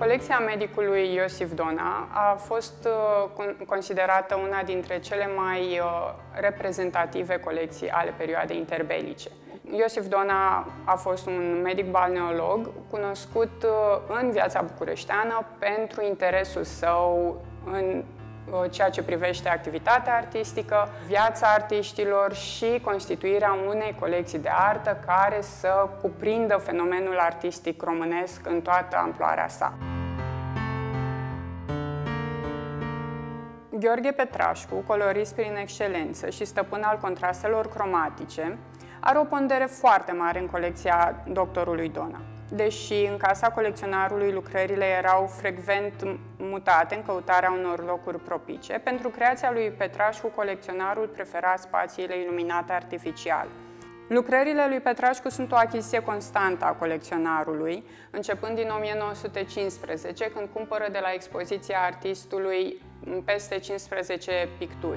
Colecția medicului Iosif Dona a fost considerată una dintre cele mai reprezentative colecții ale perioadei interbelice. Iosif Dona a fost un medic balneolog cunoscut în viața bucureșteană pentru interesul său în ceea ce privește activitatea artistică, viața artiștilor și constituirea unei colecții de artă care să cuprindă fenomenul artistic românesc în toată amploarea sa. Gheorghe Petrașcu, colorist prin excelență și stăpân al contrastelor cromatice, are o pondere foarte mare în colecția doctorului Dona. Deși în casa colecționarului lucrările erau frecvent mutate în căutarea unor locuri propice, pentru creația lui Petrașcu, colecționarul prefera spațiile iluminate artificial. Lucrările lui Petrașcu sunt o achiziție constantă a colecționarului, începând din 1915, când cumpără de la expoziția artistului peste 15 picturi.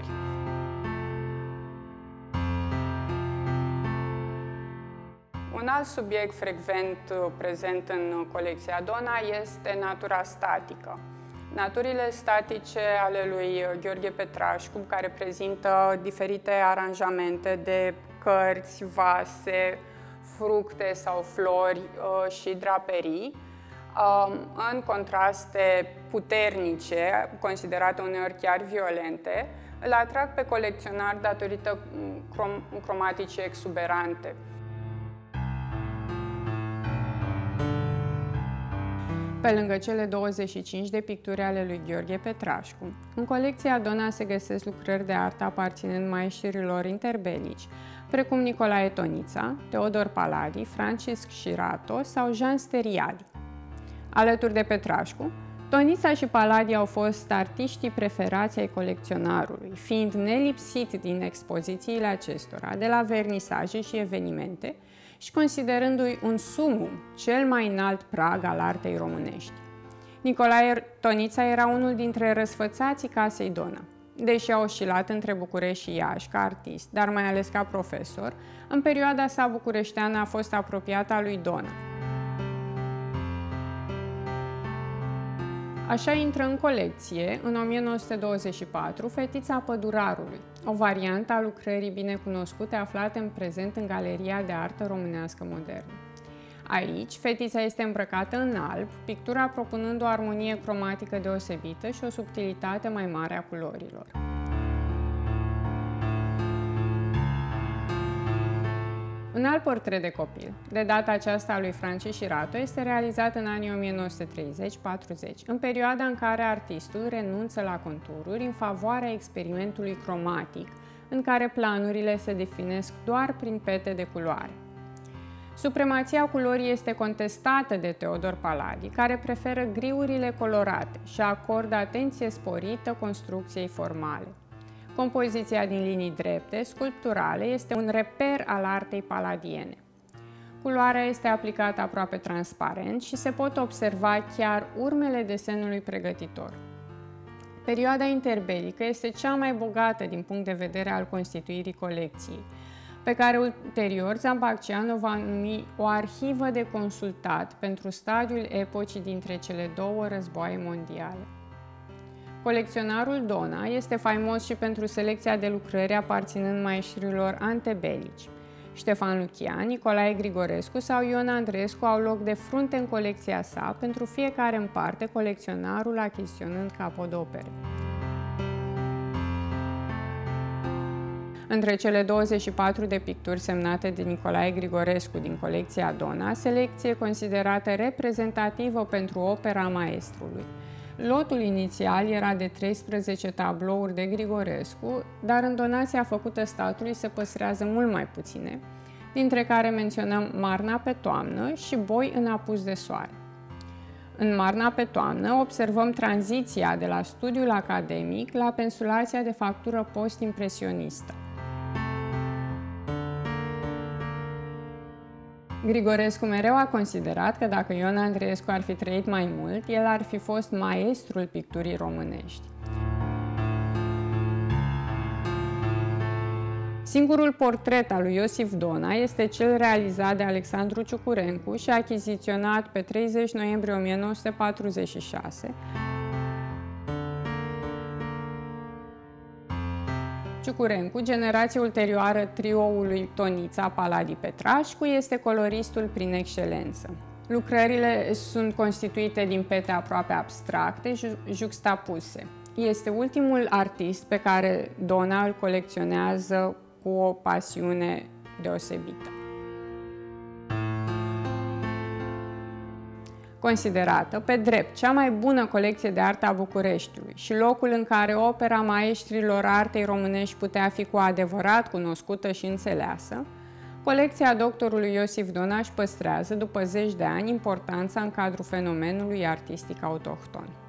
Un alt subiect frecvent prezent în colecția Dona este natura statică. Naturile statice ale lui Gheorghe Petrașcu, care prezintă diferite aranjamente de cărți, vase, fructe sau flori și draperii, în contraste puternice, considerate uneori chiar violente, îl atrag pe colecționar datorită cromaticii exuberante. Pe lângă cele 25 de picturi ale lui Gheorghe Petrașcu, în colecția Dona se găsesc lucrări de artă aparținând maestrilor interbelici, precum Nicolae Tonița, Teodor Paladi, Francisc Scirato sau Jean Steriadi. Alături de Petrașcu, Tonița și Paladi au fost artiștii preferați ai colecționarului, fiind nelipsit din expozițiile acestora, de la vernisaje și evenimente, și considerându-i un sumum, cel mai înalt prag al artei românești. Nicolae Tonița era unul dintre răsfățații casei Dona. Deși a oscilat între București și Iași ca artist, dar mai ales ca profesor, în perioada sa bucureșteană a fost apropiată a lui Dona. Așa intră în colecție, în 1924, Fetița Pădurarului, o variantă a lucrării binecunoscute aflate în prezent în Galeria de Artă Românească Modernă. Aici, fetița este îmbrăcată în alb, pictura propunând o armonie cromatică deosebită și o subtilitate mai mare a culorilor. Un alt portret de copil, de data aceasta a lui Francisc Scirato, este realizat în anii 1930-40, în perioada în care artistul renunță la contururi în favoarea experimentului cromatic, în care planurile se definesc doar prin pete de culoare. Supremația culorii este contestată de Teodor Paladi, care preferă griurile colorate și acordă atenție sporită construcției formale. Compoziția din linii drepte, sculpturale, este un reper al artei paladiene. Culoarea este aplicată aproape transparent și se pot observa chiar urmele desenului pregătitor. Perioada interbelică este cea mai bogată din punct de vedere al constituirii colecției, pe care ulterior Zambacciano va numi o arhivă de consultat pentru stadiul epocii dintre cele două războaie mondiale. Colecționarul Dona este faimos și pentru selecția de lucrări aparținând maestrilor antebelici. Ștefan Lucian, Nicolae Grigorescu sau Ion Andreescu au loc de frunte în colecția sa, pentru fiecare în parte, colecționarul achiziționând capodopere. Între cele 24 de picturi semnate de Nicolae Grigorescu din colecția Dona, selecție considerată reprezentativă pentru opera maestrului. Lotul inițial era de 13 tablouri de Grigorescu, dar în donația făcută statului se păstrează mult mai puține, dintre care menționăm Marna pe toamnă și Boi în apus de soare. În Marna pe toamnă observăm tranziția de la studiul academic la pensulația de factură post-impresionistă. Grigorescu mereu a considerat că dacă Ion Andreescu ar fi trăit mai mult, el ar fi fost maestrul picturii românești. Singurul portret al lui Iosif Dona este cel realizat de Alexandru Ciucurencu și achiziționat pe 30 noiembrie 1946. Ciucurencu, generație ulterioară trioului Tonița Paladi Petrașcu, este coloristul prin excelență. Lucrările sunt constituite din pete aproape abstracte, juxtapuse. Este ultimul artist pe care Dona îl colecționează cu o pasiune deosebită. Considerată pe drept cea mai bună colecție de artă a Bucureștiului și locul în care opera maestrilor artei românești putea fi cu adevărat cunoscută și înțeleasă, colecția doctorului Iosif Dona își păstrează, după zeci de ani, importanța în cadrul fenomenului artistic autohton.